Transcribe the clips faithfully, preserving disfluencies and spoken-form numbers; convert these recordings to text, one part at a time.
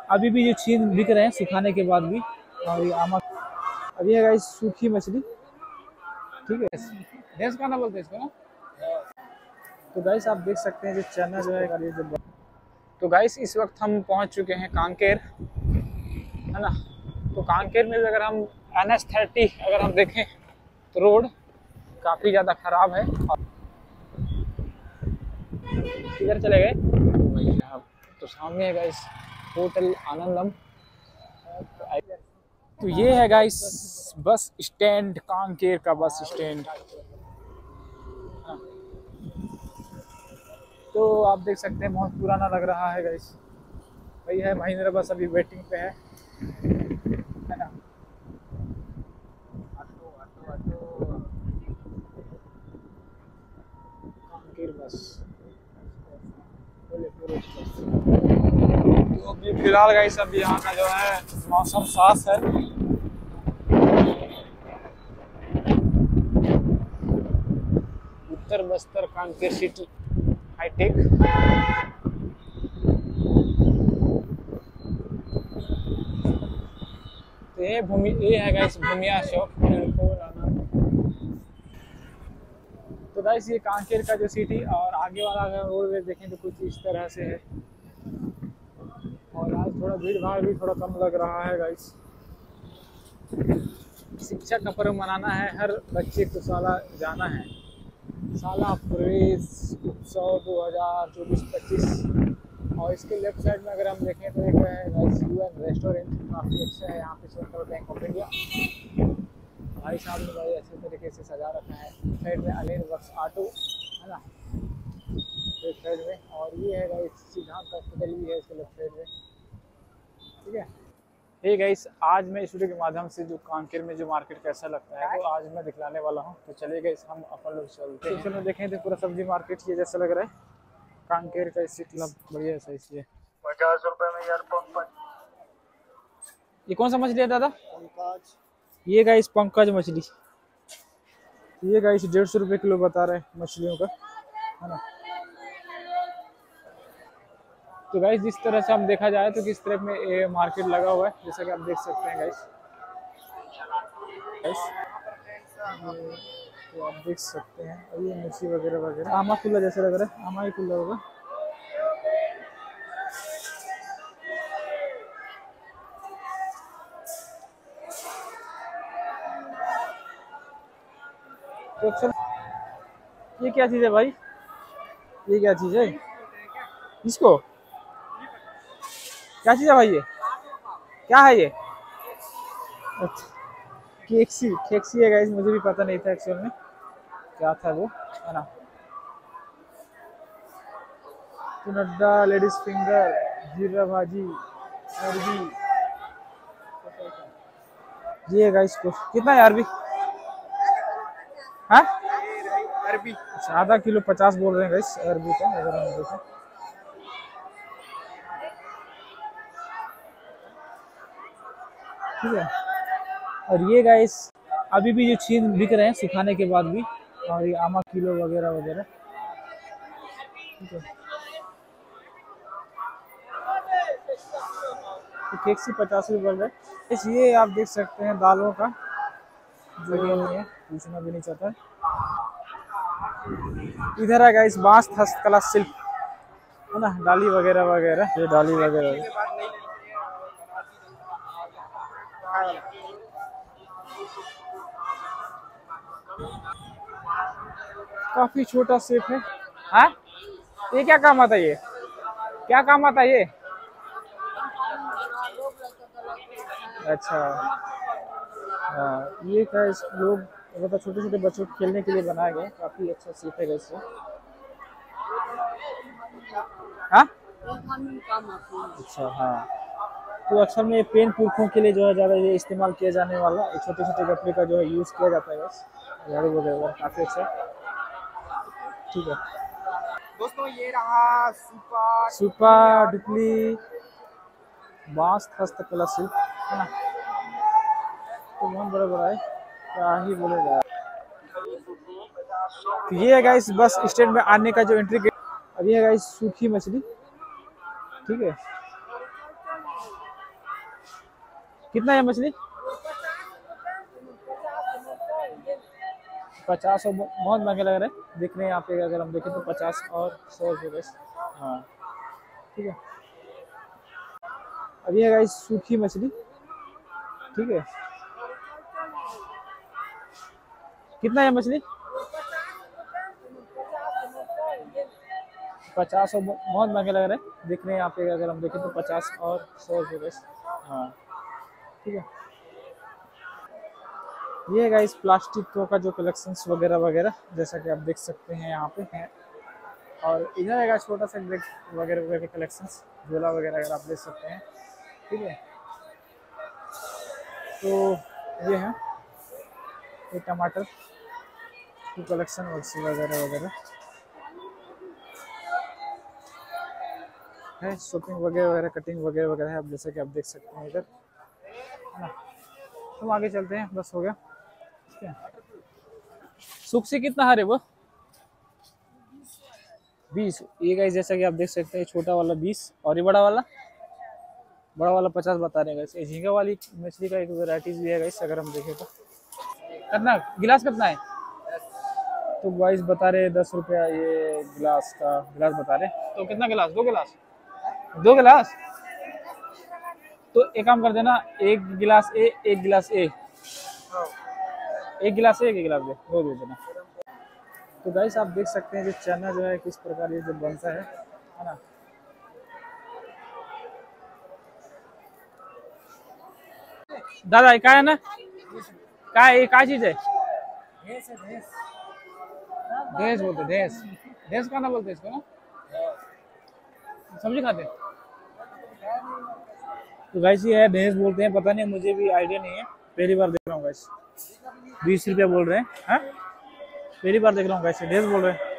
अभी भी ये चीज बिक रहे हैं सुखाने के बाद भी। और ये आमा अभी है गाइस सूखी मछली, ठीक है, भैंस खाना बोलते हैं इसको ना। तो गाइस आप देख सकते हैं जो चना जो है ये जो, तो गाइस इस वक्त हम पहुंच चुके हैं कांकेर, है ना। तो कांकेर में भी अगर हम एन एच थर्टी अगर हम देखें तो रोड काफ़ी ज़्यादा ख़राब है। किधर चले गए भैया? तो सामने है गाइस होटल आनंदम। तो ये है गाइस बस स्टैंड, कांकेर का बस स्टैंड। तो आप देख सकते हैं बहुत पुराना लग रहा है गाइस। वही है महिंद्रा बस अभी वेटिंग पे है, है ना। कांकेर बस, तो अभी फिलहाल गाइस अभी यहाँ का जो है मौसम साफ है। उत्तर बस्तर कांकेर सिटी हाईटेक। तो ये भूमि ये है गाइस भूमिया चौक। तो गाइस ये कांकेर का जो सिटी और आगे वाला अगर रोडवेज देखें तो कुछ इस तरह से है। और आज थोड़ा भीड़ भाड़ भी थोड़ा कम लग रहा है गाइस। शिक्षा का पर्व मनाना है, हर बच्चे को साला जाना है, साला प्रवेश उत्सव दो हज़ार चौबीस पच्चीस। और इसके लेफ्ट साइड में अगर हम देखें तो एक है गाइस यूएन रेस्टोरेंट, काफ़ी अच्छा है यहाँ पे, सेंट्रल बैंक ऑफ इंडिया। भाई साहब ने बड़े अच्छे तरीके से सजा रखा है। साइड में अनिल वर्क्स ऑटो, है ना, एक साइड में। और ये है गाइस सिद्धांत हॉस्पिटल भी है इसके लेफ्ट साइड में, ठीक है। हे गाइस आज मैं इस वीडियो के माध्यम से जो कांकेर में जो मार्केट कैसा लगता है वो आज मैं दिखलाने वाला हूँ। तो चलिए गाइस हम अपन लोग चलते हैं। चलो देखें तो पूरा सब्जी मार्केट ये जैसा लग रहा है कांकेर का, इससे मतलब बढ़िया है सही है। पचास रुपए में यार पंकज। ये कौन सा मछली है दादा? पंकज। ये गाइस पंकज मछली, ये गाइस डेढ़ सौ रुपये किलो बता रहे हैं मछलियों का, है ना। तो गाइस जिस तरह से हम देखा जाए तो किस तरह में ये मार्केट लगा हुआ है जैसा कि आप देख सकते हैं गाइस। गाइस तो आप देख सकते हैं और ये मिर्ची वगैरह वगैरह, आमा खुला जैसा लग रहा है, आमा ही खुला होगा। तो चल ये क्या चीज़ है भाई, ये क्या चीज़ है इसको, क्या चीज़ है भाई, ये क्या है ये? अच्छा केक्सी, केक्सी है गाइस, मुझे भी पता नहीं था एक्चुअल में क्या था वो, है ना। तो नड्डा लेडीज फिंगर, जीरा भाजी, अरबी, ये गाइस को कितना है अरबी? हाँ अरबी अच्छा आधा किलो पचास बोल रहे हैं गाइस अरबी का, अगर हम देखें। ठीक है। और ये गाइस अभी भी ये चीज बिक रहे हैं सुखाने के बाद भी। और ये आमा किलो वगैरह वगैरह, ठीक है। तो केक्सी पचास रुपये बोल रहे हैं। ये आप देख सकते हैं दालों का जो नहीं है, पूछना भी नहीं चाहता है। इधर है गाइस बांस हस्तकला शिल्प, है ना, डाली वगैरह वगैरह, ये डाली वगैरह। काफी छोटा शेप है। हाँ ये क्या काम आता है, ये क्या काम आता है ये? अच्छा हाँ ये क्या इस लोग मतलब छोटे छोटे बच्चों को खेलने के लिए बनाया गया, काफी अच्छा शेप है इससे। हाँ अच्छा हाँ। तो अक्सर में पेन पुरखों के लिए जो है ज़्यादा ये इस्तेमाल किया जाने वाला छोटे छोटे कपड़े का जो है यूज़ किया जाता है बस, झाड़ू वगैरह काफ़ी अच्छा, ठीक है। दोस्तों ये रहा सुपा सुपा डुपली बांस हस्तकला शिल्प, है ना। तो बहुत बड़ा बड़ा है, क्या ही बोलेगा। तो ये है गाइस बस स्टैंड में आने का जो एंट्री गेट। अब ये है गाइस सूखी मछली, ठीक है। कितना है मछली? पचास और बहुत महंगे लग रहे हैं दिख रहे हैं यहाँ पे। अगर हम देखें तो पचास और सौ रुपये बस। हाँ ठीक है। अब ये गाइस सूखी मछली, ठीक है। कितना है मछली? पचास और बहुत महंगे लग रहे हैं दिख रहे हैं यहाँ पे। अगर हम देखें तो पचास और सौ रुपये बस। हाँ ठीक है। ये गाइस प्लास्टिक का जो कलेक्शंस वगैरह वगैरह जैसा कि आप देख सकते हैं यहाँ पे हैं। और इधर है छोटा सा ब्रेक वगैरह वगैरह के कलेक्शंस, झोला वगैरह अगर आप देख सकते हैं, ठीक है। तो ये है ये टमाटर की कलेक्शन वगैरह वगैरह है, शॉपिंग वगैरह वगैरह कटिंग वगैरह वगैरह है। अब जैसा कि आप देख सकते हैं इधर, है ना। तो आगे चलते हैं, बस हो गया। ठीक है। सुख से कितना हरे वो? बीस। ये गाइस जैसा कि आप देख सकते हैं छोटा वाला बीस और ये बड़ा वाला बड़ा वाला पचास बता रहे हैं गाइस। झींगा वाली मछली का एक वैरायटीज भी है गाइस अगर हम देखें तो। कितना गिलास कितना है? तो गाइस बता रहे दस रुपया ये गिलास का, गिलास बता रहे। तो कितना गिलास? दो गिलास दो गिलास तो एक काम कर देना, एक गिलास ए एक गिलास ए एक गिलास ए एक गिलास दे दो दे देना। तो गाइस आप देख सकते हैं जो चना जो है किस प्रकार ये जो बनता है, है ना। दादा क्या है ना, क्या है, क्या चीज है? देश बोलते, देश देश का ना बोलते इसको ना, सब्जी खाते। तो गाइस ये है भैंस बोलते हैं, पता नहीं मुझे भी आइडिया नहीं है, पहली बार देख रहा हूँ गाइस। बीस रुपया बोल रहे हैं, हाँ पहली बार देख रहा हूँ गाइस, भैंस बोल रहे हैं।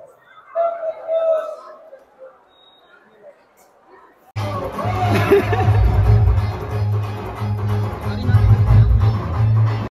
Ha ha ha!